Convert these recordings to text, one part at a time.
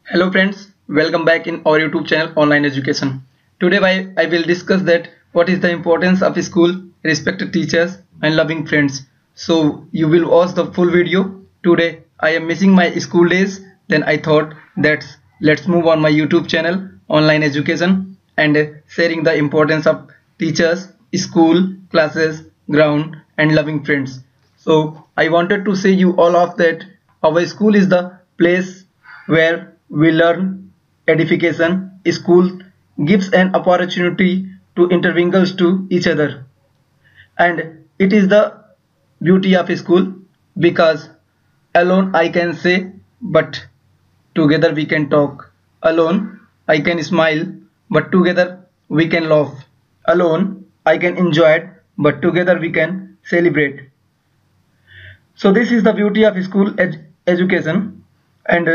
Hello friends, welcome back in our YouTube channel Online Education. Today I will discuss that what is the importance of school, respected teachers and loving friends. So you will watch the full video. Today I am missing my school days, then I thought that let's move on my YouTube channel Online Education and sharing the importance of teachers, school, classes, ground and loving friends. So I wanted to say you all of that our school is the place where we learn edification. School gives an opportunity to intermingle to each other, and it is the beauty of school because alone I can say, but together we can talk. Alone I can smile, but together we can laugh. Alone I can enjoy it, but together we can celebrate. So this is the beauty of school education, and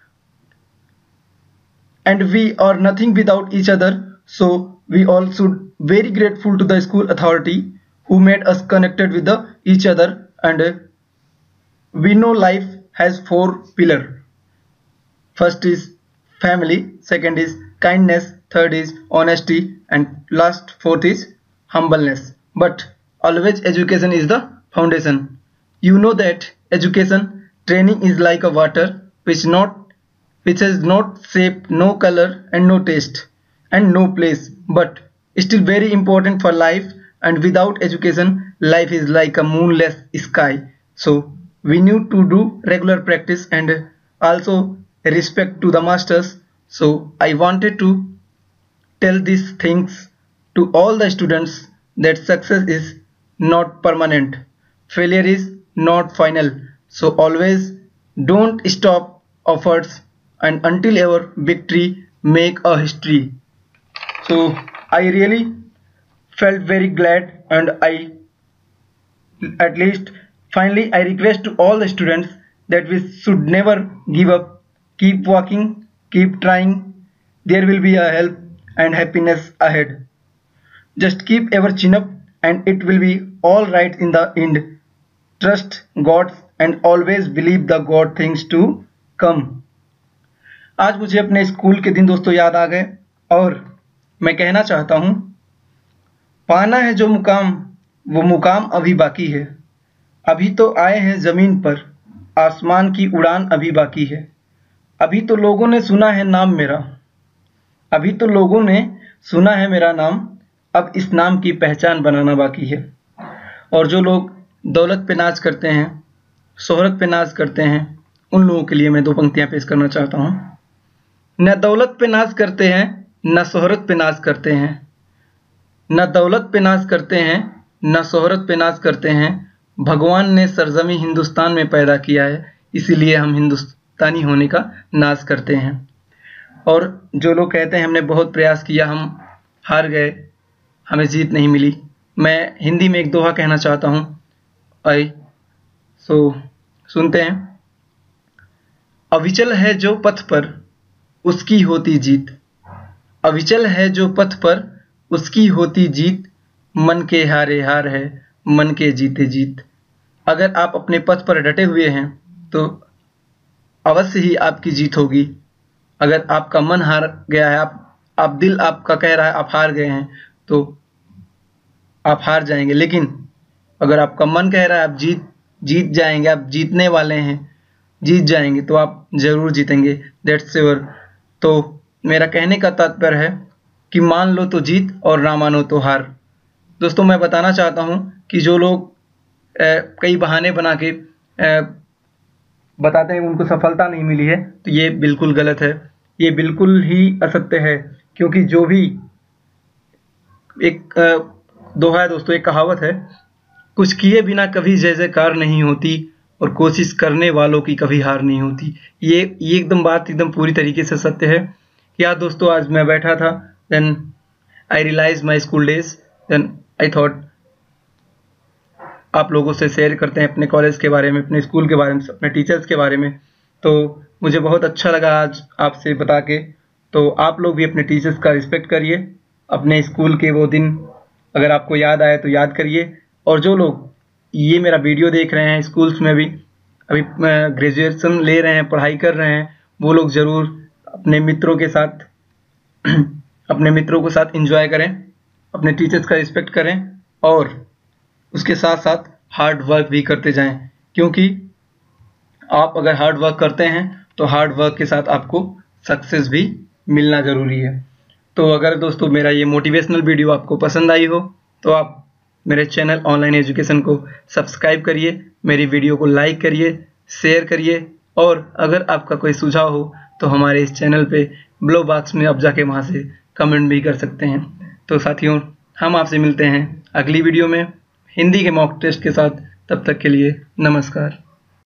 we are nothing without each other. So we all should very grateful to the school authority who made us connected with each other. And we know life has four pillars. First is family, second is kindness, third is honesty, and last fourth is humbleness. But always education is the foundation. You know that education training is like a water which has not shape, no color and no taste and no place, but still very important for life. And without education life is like a moonless sky. So we need to do regular practice and also respect to the masters. So I wanted to tell these things to all the students that success is not permanent, failure is not final. So always don't stop efforts and until our victory make a history. So I really felt very glad, and I at least finally I request to all the students that we should never give up. Keep walking, keep trying. There will be a help and happiness ahead. Just keep our chin up and it will be all right in the end. Trust God and always believe the God things to come. आज मुझे अपने school के दिन दोस्तों याद आ गए और मैं कहना चाहता हूँ, पाना है जो मुकाम वो मुकाम अभी बाकी है। अभी तो आए हैं जमीन पर, आसमान की उड़ान अभी बाकी है। अभी तो लोगों ने सुना है नाम मेरा, अभी तो लोगों ने सुना है मेरा नाम, अब इस नाम की पहचान बनाना बाकी है। और जो लोग दौलत पे नाज करते हैं, शोहरत पे नाज करते हैं, उन लोगों के लिए मैं दो पंक्तियां पेश करना चाहता हूँ। न दौलत पे नाज करते हैं, न शोहरत पे नाज करते हैं, न दौलत पे नाज करते हैं, न शोहरत पे नाज करते हैं। भगवान ने सरजमी हिंदुस्तान में पैदा किया है, इसीलिए हम हिंदुस्तानी होने का नाज करते हैं। और जो लोग कहते हैं हमने बहुत प्रयास किया, हम हार गए, हमें जीत नहीं मिली, मैं हिंदी में एक दोहा कहना चाहता हूँ। सुनते हैं। अविचल है जो पथ पर उसकी होती जीत, अविचल है जो पथ पर उसकी होती जीत, मन के हारे हार है, मन के जीते जीत। अगर आप अपने पथ पर डटे हुए हैं तो अवश्य ही आपकी जीत होगी। अगर आपका मन हार गया है, आप दिल आपका कह रहा है आप हार गए हैं, तो आप हार जाएंगे। लेकिन अगर आपका मन कह रहा है आप जीत जाएंगे, आप जीतने वाले हैं, जीत जाएंगे, तो आप जरूर जीतेंगे। That's sure. तो मेरा कहने का तात्पर्य है कि मान लो तो जीत और ना मानो तो हार। दोस्तों मैं बताना चाहता हूं कि जो लोग कई बहाने बना के बताते हैं उनको सफलता नहीं मिली है, तो ये बिल्कुल गलत है, ये बिल्कुल ही असत्य है। क्योंकि जो भी एक दोहा है दोस्तों, एक कहावत है, कुछ किए बिना कभी जय जयकार नहीं होती और कोशिश करने वालों की कभी हार नहीं होती। ये एकदम बात एकदम पूरी तरीके से सत्य है। या दोस्तों आज मैं बैठा था, then I realise my school days, then I thought आप लोगों से शेयर करते हैं अपने कॉलेज के बारे में, अपने स्कूल के बारे में, अपने टीचर्स के बारे में। तो मुझे बहुत अच्छा लगा आज आपसे बता के। तो आप लोग भी अपने टीचर्स का रिस्पेक्ट करिए, अपने स्कूल के वो दिन अगर आपको याद आए तो याद करिए। और जो लोग ये मेरा वीडियो देख रहे हैं स्कूल्स में भी अभी ग्रेजुएशन ले रहे हैं, पढ़ाई कर रहे हैं, वो लोग ज़रूर अपने मित्रों के साथ अपने मित्रों के साथ एंजॉय करें, अपने टीचर्स का रिस्पेक्ट करें और उसके साथ साथ हार्ड वर्क भी करते जाएं, क्योंकि आप अगर हार्ड वर्क करते हैं तो हार्ड वर्क के साथ आपको सक्सेस भी मिलना ज़रूरी है। तो अगर दोस्तों मेरा ये मोटिवेशनल वीडियो आपको पसंद आई हो तो आप मेरे चैनल ऑनलाइन एजुकेशन को सब्सक्राइब करिए, मेरी वीडियो को लाइक करिए, शेयर करिए और अगर आपका कोई सुझाव हो तो हमारे इस चैनल पे ब्लो बॉक्स में आप जाके वहाँ से कमेंट भी कर सकते हैं। तो साथियों, हम आपसे मिलते हैं अगली वीडियो में हिंदी के मॉक टेस्ट के साथ। तब तक के लिए नमस्कार।